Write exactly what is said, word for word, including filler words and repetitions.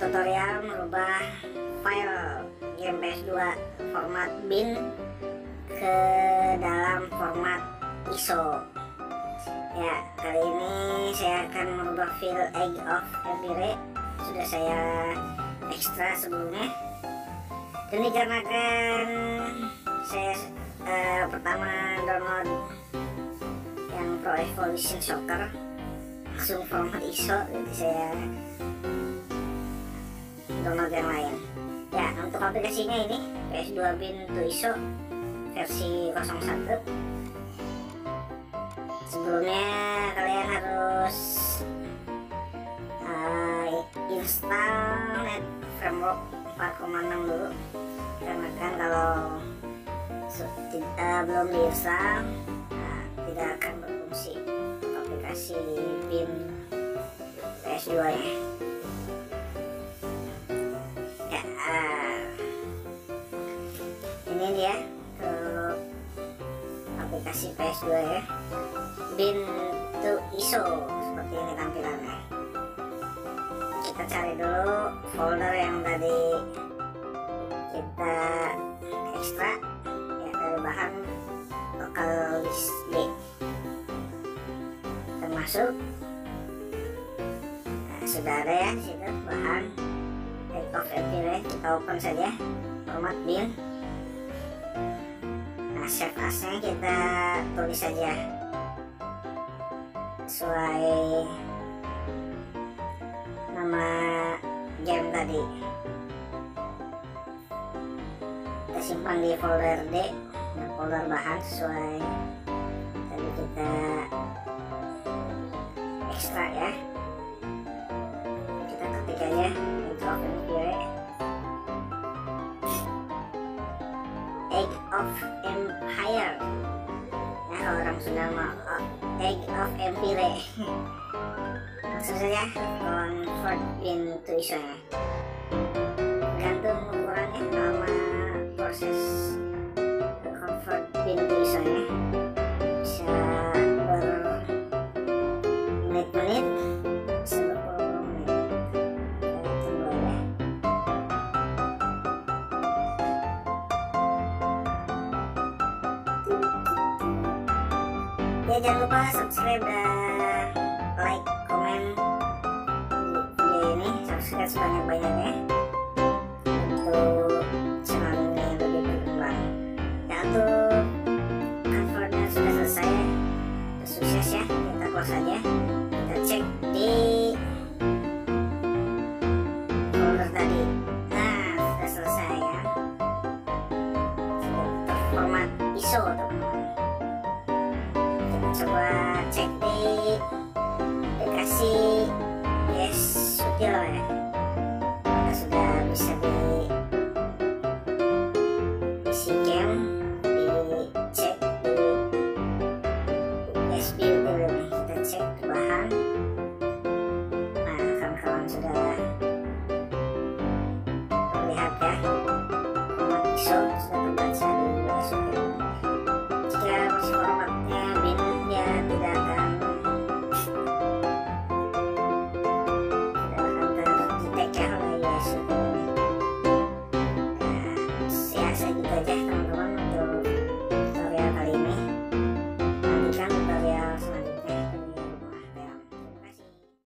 tutorial merubah file game P S dua format bin ke dalam format I S O. Ya, kali ini saya akan merubah file Egg of Empire. Sudah saya ekstra sebelumnya, dan dikarenakan saya uh, pertama download yang Pro Evolution Soccer langsung format I S O, jadi saya download yang lain. Ya, untuk aplikasinya ini P S dua bin to I S O versi nol satu. Sebelumnya kalian harus uh, install Net Framework empat koma enam dulu, karena kan kalau uh, belum diinstal uh, tidak akan berfungsi aplikasi bin P S dua ya. Ya, uh, ini dia untuk aplikasi P S dua ya, bin to I S O, seperti ini tampilannya. Kita cari dulu folder yang tadi kita ekstra ya, dari bahan local disk D. Kita masuk, nah, sudah ada ya di situ bahan Egg of Empire. Kita open saja format bin. Nah, save as-nya kita tulis saja sesuai nama game tadi. Kita simpan di folder D, nah, folder bahan sesuai tadi kita ekstra ya. Kita ketik aja Egg of Empire. Egg of Empire. Nah, kalau orang Sunda mau oh, Egg of Empire. Langsung saja convert into I S O nya. Gantung ukurannya sama proses convert into I S O nya. Bisa bermenit-menit, bisa berpuluh-puluh menit. Kita tunggu ya. Ya, jangan lupa subscribe dan like, komen video ini, subscribe sebanyak-banyaknya untuk channel ini lebih berkembang. Ya, untuk convertnya sudah selesai, sukses ya. Kita close saja, kita cek di folder tadi. Nah, sudah selesai ya, sudah terformat I S O teman-teman. Coba cek di aplikasi Yes Sutil ya, kita sudah bisa di isi game, dicek di U S B Util ini. Kita cek ke bahan. Nah, kawan-kawan sudah terlihat ya, format I S O sudah terbaca di U S B Util. Jika masih formatnya bin, ya tidak akan tidak akan terdetek ya oleh U S B ini. Nah, ya segitu aja teman-teman.